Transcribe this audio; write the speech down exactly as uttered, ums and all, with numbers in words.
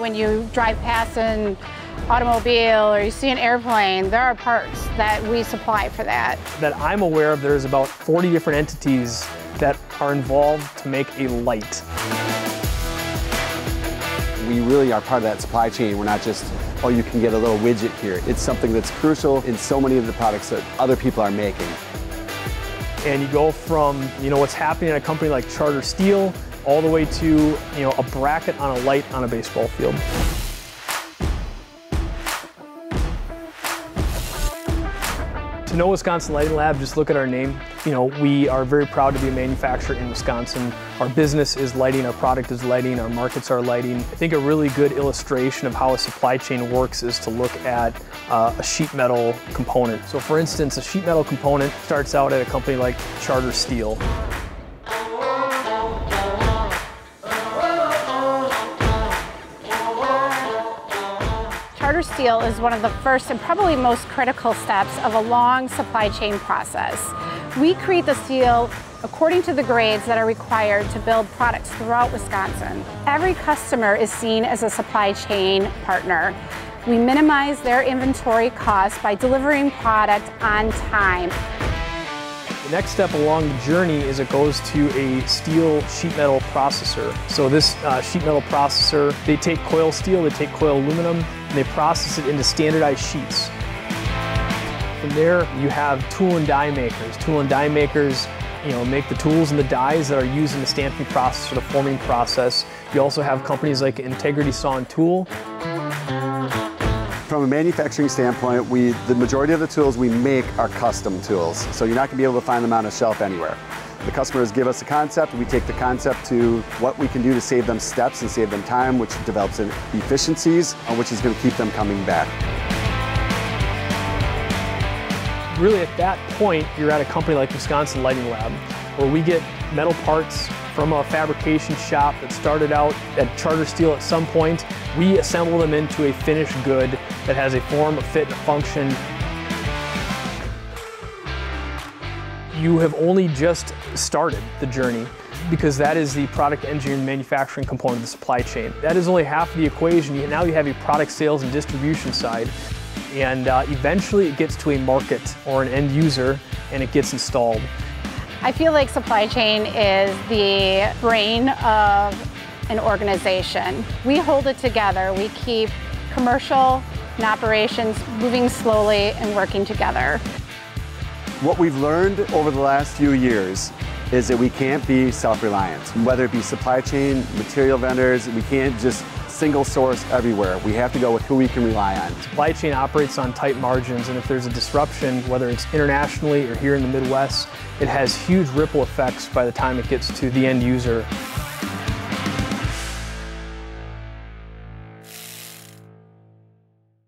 when you drive past an automobile or you see an airplane, there are parts that we supply for that. That I'm aware of, there's about forty different entities that are involved to make a light. We really are part of that supply chain. We're not just, oh, you can get a little widget here. It's something that's crucial in so many of the products that other people are making. And you go from, you know, what's happening at a company like Charter Steel all the way to, you know, a bracket on a light on a baseball field. To know Wisconsin Lighting Lab, just look at our name. You know, we are very proud to be a manufacturer in Wisconsin. Our business is lighting, our product is lighting, our markets are lighting. I think a really good illustration of how a supply chain works is to look at uh, a sheet metal component. So for instance, a sheet metal component starts out at a company like Charter Steel. Charter Steel is one of the first and probably most critical steps of a long supply chain process. We create the steel according to the grades that are required to build products throughout Wisconsin. Every customer is seen as a supply chain partner. We minimize their inventory costs by delivering product on time. The next step along the journey is it goes to a steel sheet metal processor. So this uh, sheet metal processor, they take coil steel, they take coil aluminum, and they process it into standardized sheets. From there, you have tool and die makers. Tool and die makers, you know, make the tools and the dies that are used in the stamping process or the forming process. You also have companies like Integrity Saw and Tool. From a manufacturing standpoint, we, the majority of the tools we make are custom tools, so you're not going to be able to find them on a shelf anywhere. The customers give us a concept, we take the concept to what we can do to save them steps and save them time, which develops efficiencies, which is going to keep them coming back. Really at that point, you're at a company like Wisconsin Lighting Lab, where we get metal parts from a fabrication shop that started out at Charter Steel at some point. We assemble them into a finished good that has a form, a fit, and a function. You have only just started the journey, because that is the product engineering and manufacturing component of the supply chain. That is only half of the equation. Now you have a product sales and distribution side, and uh, eventually it gets to a market or an end user and it gets installed. I feel like supply chain is the brain of an organization. We hold it together. We keep commercial and operations moving slowly and working together. What we've learned over the last few years is that we can't be self-reliant. Whether it be supply chain, material vendors, we can't just single source everywhere. We have to go with who we can rely on. Supply chain operates on tight margins, and if there's a disruption, whether it's internationally or here in the Midwest, it has huge ripple effects by the time it gets to the end user.